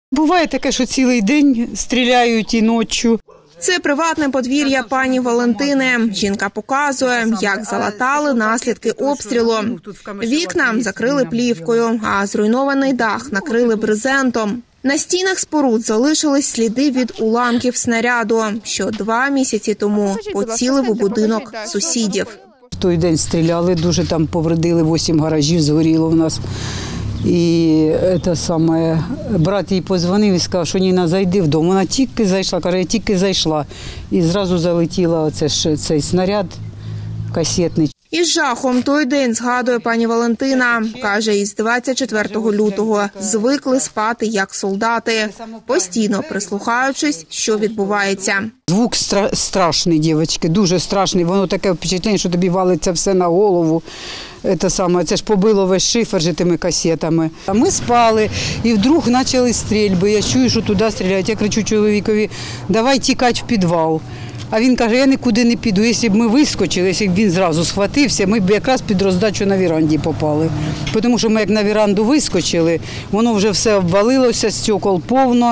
Буває таке, що цілий день стріляють і ночі. Це приватне подвір'я пані Валентини. Жінка показує, як залатали наслідки обстрілу. Вікна закрили плівкою, а зруйнований дах накрили брезентом. На стінах споруд залишились сліди від уламків снаряду, що 2 місяці тому поцілив у будинок сусідів. В той день стріляли, дуже там повредили, 8 гаражів згоріло в нас. І брат їй подзвонив і сказав, що Ніна, зайди вдома. Вона тільки зайшла, каже, я тільки зайшла. І зразу залетіла цей снаряд касетний. Із жахом той день згадує пані Валентина. Каже, із 24 лютого звикли спати як солдати, постійно прислухаючись, що відбувається. Звук страшний, дівчатки, дуже страшний. Воно таке впечатлення, що тобі валиться все на голову. Це ж побило весь шифер же тими касетами. А ми спали, і вдруг почали стрільби. Я чую, що туди стріляють. Я кричу чоловікові, давай тікати в підвал. А він каже, я нікуди не піду. Якщо б ми вискочили, якщо б він зразу схватився, ми б якраз під роздачу на віранді попали. Тому що ми як на віранду вискочили, воно вже все обвалилося, стекол повно.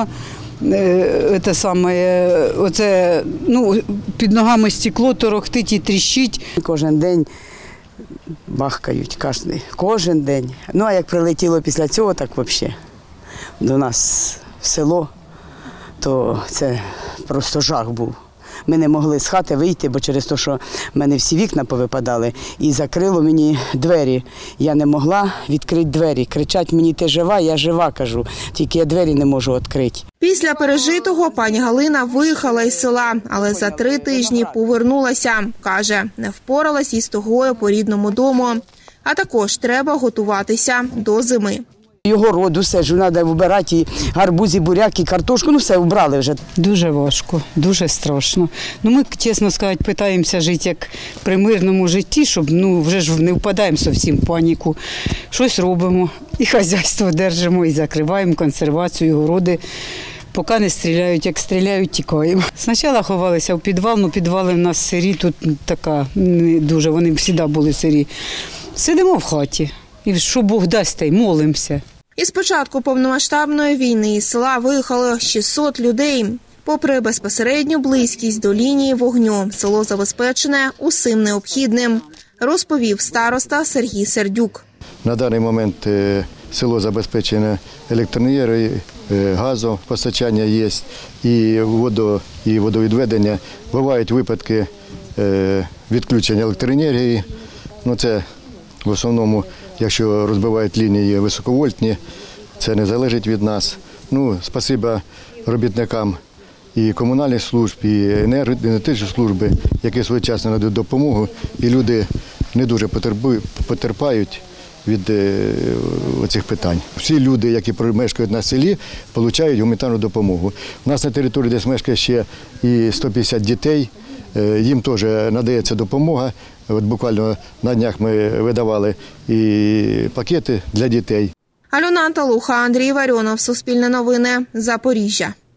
Під ногами стекло торохтить і тріщить. Кожен день бахкають, кожен день. Ну, а як прилетіло після цього, так взагалі до нас в село, то це просто жах був. Ми не могли з хати вийти, бо через те, що в мене всі вікна повипадали, і закрило мені двері. Я не могла відкрити двері. Кричать мені, ти жива? Я жива, кажу, тільки я двері не можу відкрити. Після пережитого пані Галина виїхала із села, але за 3 тижні повернулася. Каже, не впоралась із тугою по рідному дому. А також треба готуватися до зими. Його роду, все ж треба вибирати, і гарбуз, і буряк, і картошку, все вбрали вже. Дуже важко, дуже страшно. Ми, чесно сказати, намагаємося жити як при мирному житті, щоб вже ж не впадаємо зовсім в паніку. Щось робимо, і хазяйство держимо, і закриваємо консервацію, городи. Поки не стріляють, як стріляють, тікаємо. Спочатку ховалися в підвал, але підвали в нас сирі, тут така не дуже, вони завжди були сирі. Сидимо в хаті, і що Бог дасть, та й молимося. Із початку повномасштабної війни із села виїхало 600 людей. Попри безпосередню близькість до лінії вогню, село забезпечене усім необхідним, розповів староста Сергій Сердюк. На даний момент село забезпечене електроенергією, газом, постачання є, і водовідведення. Бувають випадки відключення електроенергії. Це в основному, якщо розбивають лінії високовольтні, це не залежить від нас. Спасибо робітникам і комунальних служб, і енергетичної служби, які своєчасно надають допомогу, і люди не дуже потерпають від цих питань. Всі люди, які мешкають на селі, отримують гуманітарну допомогу. У нас на території десь мешкає ще і 150 дітей, їм теж надається допомога. Буквально на днях ми видавали і пакети для дітей. Альона Анталуха, Андрій Варіонов, Суспільне новини, Запоріжжя.